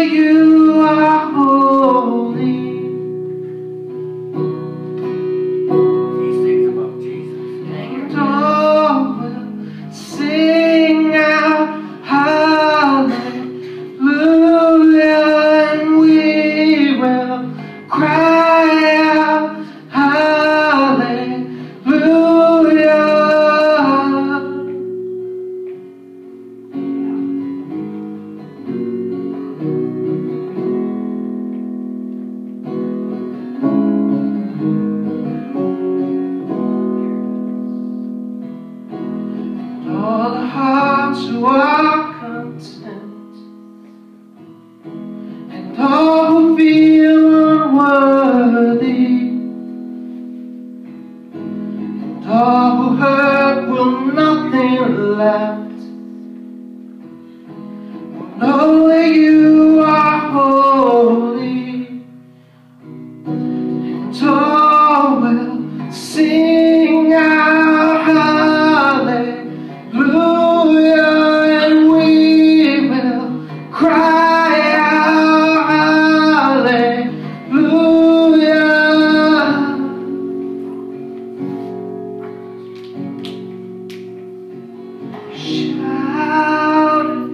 you are holy. These things about Jesus. And all will sing out hallelujah, and we will cry out hallelujah. All the hearts who are content, and all who feel unworthy, and all who hurt will nothing left, will know that you are holy, and all will sing out hallelujah, and we will cry out hallelujah. Shout it,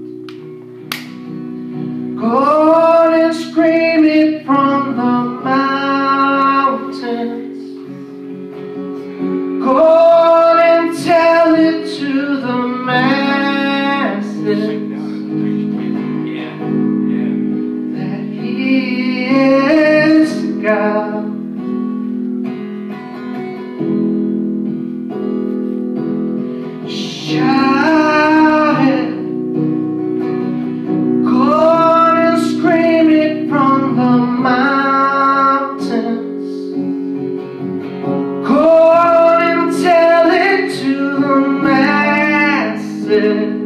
go on and scream it from the mountains. Go on and tell it to the masses that He is God. Shout it, go on and scream it from the mountains. Go on and tell it to the masses